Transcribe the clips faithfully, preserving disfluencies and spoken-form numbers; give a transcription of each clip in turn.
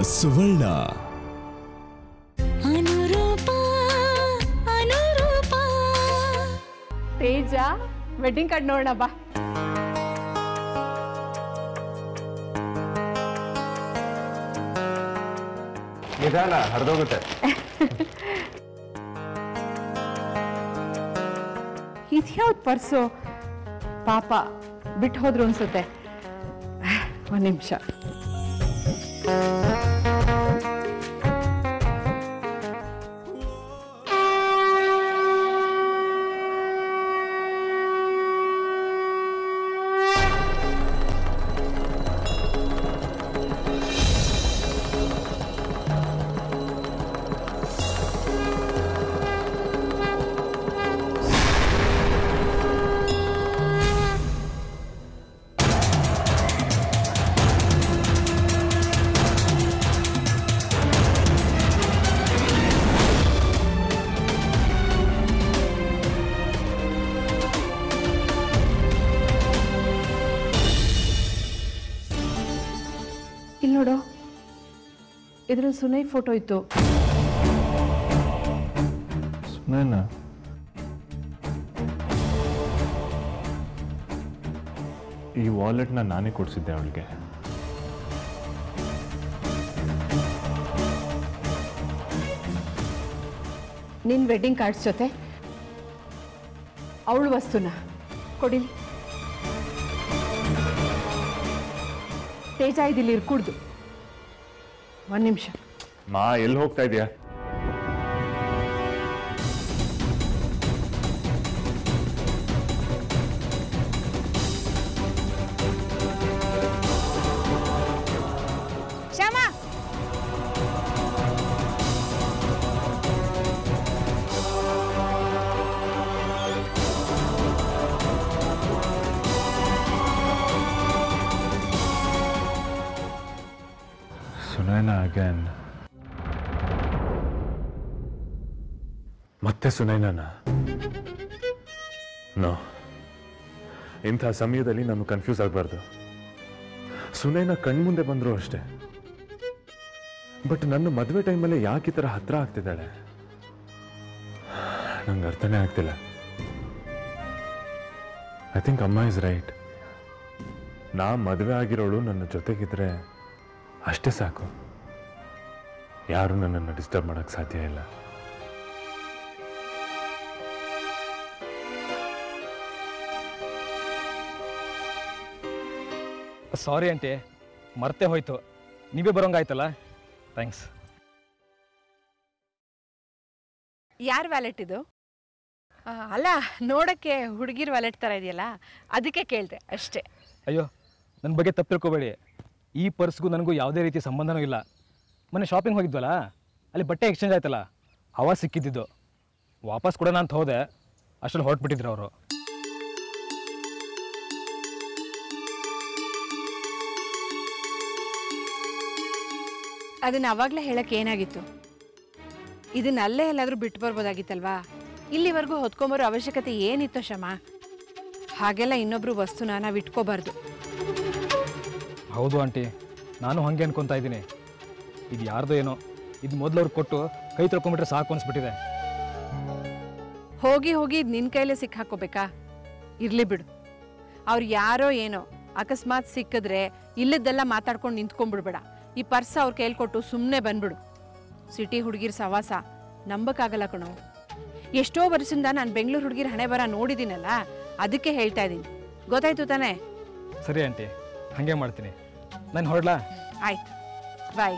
ಸುವರ್ಣ. ಅನುರೂಪ ಅನುರೂಪ. ತೇಜ wedding card ನೋಡೋಣ ಬಾ. ನಿಧಾನ ಹರಿದೋಗುತ್ತೆ. ಇದ್ಯಾವ್ದು ಪರ್ಸು ಪಾಪ ಬಿಟ್ಟು ಹೋದ್ರು ಅನ್ಸುತ್ತೆ. ಒಂದು ನಿಮಿಷ. ಇಲ್ಲಿ ನೋಡು, ಇದ್ರಲ್ಲಿ ಸುನೈ ಫೋಟೋ ಇತ್ತು. ಸುನೈನಾ? ಈ ವಾಲೆಟ್ನ ನಾನೇ ಕೊಡಿಸಿದ್ದೆ ಅವಳಿಗೆ. ನಿನ್ನ ವೆಡ್ಡಿಂಗ್ ಕಾರ್ಡ್ಸ್ ಜೊತೆ ಅವಳು ವಸ್ತುನ ಕೊಡಿ. ತೇಜ ಇದಿಲ್ಲಿ ಇರ್ಕೂಡ್ದು. ಒಂದು ನಿಮಿಷ. ಮಾ ಎಲ್ಲಿ ಹೋಗ್ತಾ ಇದೆಯಾ? ಶ್ಯಾಮ, ಸುನೈನಾ ಅಗೇನ್. ಮತ್ತೆ ಸುನೈನಾನ? ನೋ, ಇಂಥ ಸಮಯದಲ್ಲಿ ನಾನು ಕನ್ಫ್ಯೂಸ್ ಆಗಬಾರ್ದು. ಸುನೈನಾ ಕಣ್ಮುಂದೆ ಬಂದ್ರು ಅಷ್ಟೇ. ಬಟ್ ನನ್ನ ಮದುವೆ ಟೈಮಲ್ಲಿ ಯಾಕೆ ಈ ಥರ ಹತ್ರ ಆಗ್ತಿದ್ದಾಳೆ ನಂಗೆ ಅರ್ಥನೇ ಆಗ್ತಿಲ್ಲ. ಐ ಥಿಂಕ್ ಅಮ್ಮ ಇಸ್ ರೈಟ್. ನಾ ಮದುವೆ ಆಗಿರೋಳು ನನ್ನ ಜೊತೆಗಿದ್ರೆ ಅಷ್ಟೇ ಸಾಕು. ಯಾರು ನನ್ನನ್ನು ಡಿಸ್ಟರ್ಬ್ ಮಾಡೋಕ್ಕೆ ಸಾಧ್ಯ ಇಲ್ಲ. ಸಾರಿ ಆಂಟಿ, ಮರ್ತೇ ಹೋಯ್ತು. ನೀವೇ ಬರೋಂಗಾಯ್ತಲ್ಲ, ಥ್ಯಾಂಕ್ಸ್. ಯಾರ ವ್ಯಾಲೆಟ್ ಇದು? ಅಲ್ಲ, ನೋಡೋಕ್ಕೆ ಹುಡುಗಿರ ವ್ಯಾಲೆಟ್ ಥರ ಇದೆಯಲ್ಲ, ಅದಕ್ಕೆ ಕೇಳಿದೆ ಅಷ್ಟೇ. ಅಯ್ಯೋ, ನನ್ನ ಬಗ್ಗೆ ತಪ್ಪು ತಿಳ್ಕೊಬೇಡಿ. ಈ ಪರ್ಸ್ಗೂ ನನಗೂ ಯಾವುದೇ ರೀತಿಯ ಸಂಬಂಧನೂ ಇಲ್ಲ. ಮೊನ್ನೆ ಶಾಪಿಂಗ್ ಹೋಗಿದ್ವಲ್ಲ, ಅಲ್ಲಿ ಬಟ್ಟೆ ಎಕ್ಸ್ಚೇಂಜ್ ಆಯ್ತಲ್ಲ, ಅವಾಗ ಸಿಕ್ಕಿದ್ದು. ವಾಪಸ್ ಕೊಡೋಣ ಅಂತ ಹೋದೆ, ಅಷ್ಟರಲ್ಲಿ ಹೊರಟ್ಬಿಟ್ಟಿದ್ರು ಅವರು. ಅದನ್ನ ಅವಾಗಲೇ ಹೇಳಕ್ಕೆ ಏನಾಗಿತ್ತು? ಇದನ್ನ ಅಲ್ಲೇ ಎಲ್ಲಾದರೂ ಬಿಟ್ಟು ಬರ್ಬೋದಾಗಿತ್ತಲ್ವಾ? ಇಲ್ಲಿವರೆಗೂ ಹೊತ್ಕೊಂಬರೋ ಅವಶ್ಯಕತೆ ಏನಿತ್ತು ಶ್ಯಾಮ? ಹಾಗೆಲ್ಲ ಇನ್ನೊಬ್ರು ವಸ್ತುನ ನಾವು ಇಟ್ಕೋಬಾರ್ದು. ಹೌದು ಆಂಟಿ, ನಾನು ಹಾಗೆ ಅನ್ಕೊತಾ ಇದ್ದೀನಿ. ಇದು ಯಾರ್ದೋ ಏನೋ, ಇದು ಮೊದಲವ್ರಿಗೆ ಕೊಟ್ಟು ಕೈ ತೊಳ್ಕೊಂಬಿಟ್ರೆ ಸಾಕು ಅನ್ಸ್ಬಿಟ್ಟಿದೆ. ಹೋಗಿ ಹೋಗಿ ಇದು ನಿನ್ನ ಕೈಲೇ ಸಿಕ್ಕಾಕೋಬೇಕಾ? ಇರಲಿ ಬಿಡು. ಅವ್ರು ಯಾರೋ ಏನೋ ಅಕಸ್ಮಾತ್ ಸಿಕ್ಕಿದ್ರೆ ಇಲ್ಲದ್ದೆಲ್ಲ ಮಾತಾಡ್ಕೊಂಡು ನಿಂತ್ಕೊಂಡ್ಬಿಡ್ಬೇಡ. ಈ ಪರ್ಸ್ ಅವ್ರ ಕೈಲಿ ಕೊಟ್ಟು ಸುಮ್ಮನೆ ಬಂದ್ಬಿಡು. ಸಿಟಿ ಹುಡುಗಿರ್ ಸವಾಸ ನಂಬಕ್ಕಾಗಲ್ಲ ಕಣೋ. ಎಷ್ಟೋ ವರ್ಷದಿಂದ ನಾನು ಬೆಂಗಳೂರು ಹುಡುಗಿರ ಹಣೆ ಬರ ನೋಡಿದ್ದೀನಲ್ಲ, ಅದಕ್ಕೆ ಹೇಳ್ತಾ ಇದ್ದೀನಿ. ಗೊತ್ತಾಯ್ತು ತಾನೇ? ಸರಿ ಆಂಟಿ, ಹಾಗೆ ಮಾಡ್ತೀನಿ. ನಾನು ಹೊರಡ್ಲಾ? ಆಯ್ತು, ಬಾಯ್.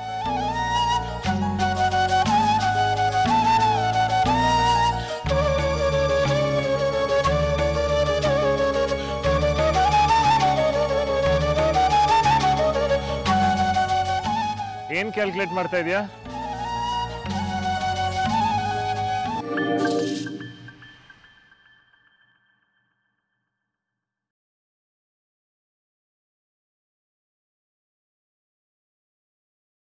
ಏನ್ ಕ್ಯಾಲ್ಕುಲೇಟ್ ಮಾಡ್ತಾ ಇದೀಯಾ?